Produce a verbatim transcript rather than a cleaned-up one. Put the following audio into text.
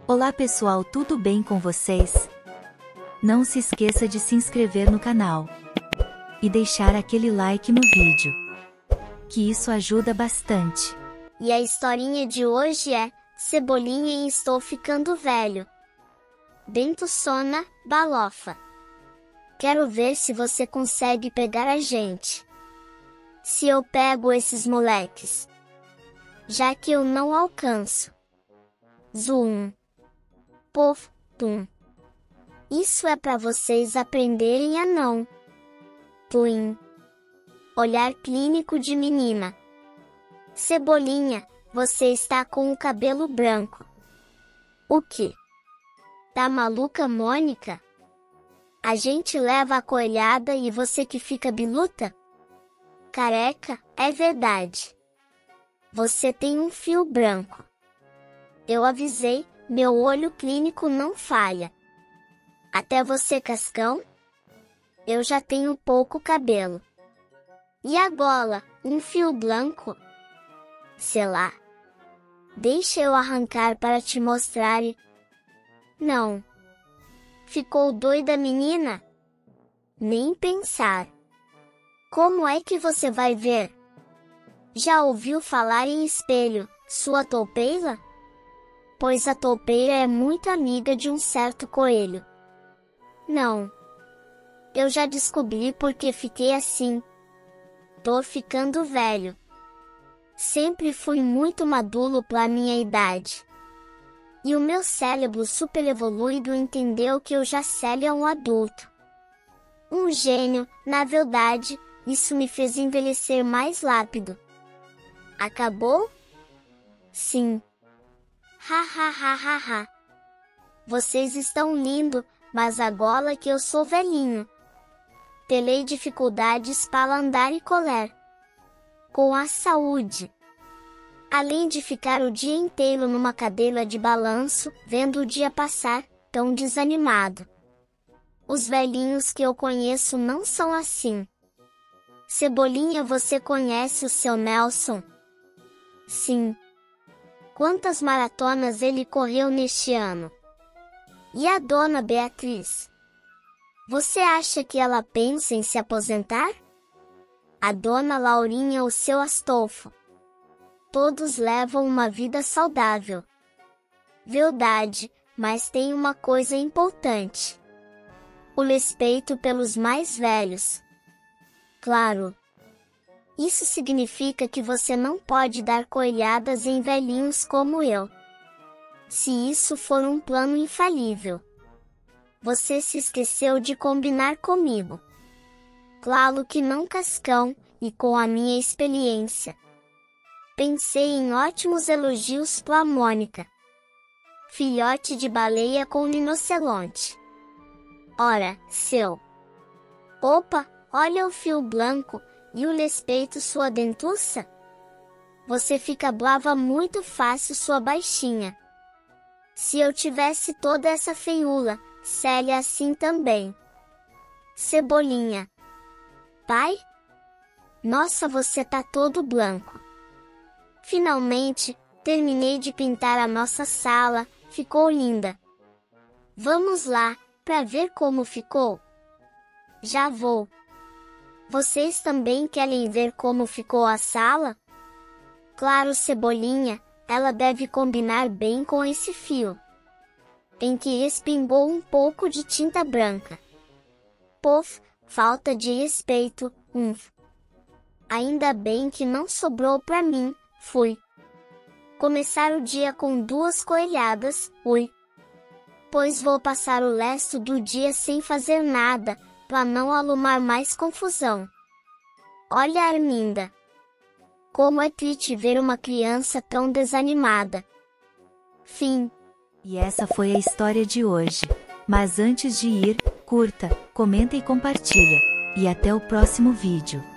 Olá pessoal, tudo bem com vocês? Não se esqueça de se inscrever no canal e deixar aquele like no vídeo, que isso ajuda bastante. E a historinha de hoje é Cebolinha e Estou Ficando Velho. Bento Sona, Balofa. Quero ver se você consegue pegar a gente. Se eu pego esses moleques, já que eu não alcanço. Zoom. Pof, tum. Isso é pra vocês aprenderem a não. Tuim. Olhar clínico de menina. Cebolinha, você está com o cabelo branco. O quê? Tá maluca, Mônica? A gente leva a coelhada e você que fica biluta? Careca, é verdade. Você tem um fio branco. Eu avisei, meu olho clínico não falha. Até você, Cascão? Eu já tenho pouco cabelo. E a gola, um fio branco? Sei lá. Deixa eu arrancar para te mostrar e... Não. Ficou doida, menina? Nem pensar. Como é que você vai ver? Já ouviu falar em espelho, sua toupeira? Pois a toupeira é muito amiga de um certo coelho. Não. Eu já descobri porque fiquei assim. Tô ficando velho. Sempre fui muito maduro pra minha idade. E o meu cérebro super evoluído entendeu que eu já sério um adulto. Um gênio, na verdade, isso me fez envelhecer mais rápido. Acabou? Sim. Ha ha ha ha ha. Vocês estão lindo, mas agora que eu sou velhinho. Terei dificuldades para andar e colar. Com a saúde. Além de ficar o dia inteiro numa cadeira de balanço, vendo o dia passar, tão desanimado. Os velhinhos que eu conheço não são assim. Cebolinha, você conhece o seu Nelson? Sim. Quantas maratonas ele correu neste ano? E a dona Beatriz? Você acha que ela pensa em se aposentar? A dona Laurinha, o seu Astolfo? Todos levam uma vida saudável. Verdade, mas tem uma coisa importante. O respeito pelos mais velhos. Claro. Isso significa que você não pode dar coelhadas em velhinhos como eu. Se isso for um plano infalível. Você se esqueceu de combinar comigo. Claro que não, Cascão, e com a minha experiência. Pensei em ótimos elogios pra Mônica. Filhote de baleia com rinoceronte. Ora, seu. Opa, olha o fio branco. E o respeito sua dentuça? Você fica brava muito fácil, sua baixinha. Se eu tivesse toda essa feiura, Célia assim também. Cebolinha. Pai? Nossa, você tá todo branco. Finalmente, terminei de pintar a nossa sala, ficou linda. Vamos lá, pra ver como ficou? Já vou. Vocês também querem ver como ficou a sala? Claro, Cebolinha, ela deve combinar bem com esse fio. Em que respingou um pouco de tinta branca. Pof, falta de respeito, umf. Ainda bem que não sobrou pra mim, fui. Começar o dia com duas coelhadas, ui. Pois vou passar o resto do dia sem fazer nada, pra não alumar mais confusão. Olha, Arminda. Como é triste ver uma criança tão desanimada. Fim. E essa foi a história de hoje. Mas antes de ir, curta, comenta e compartilha. E até o próximo vídeo.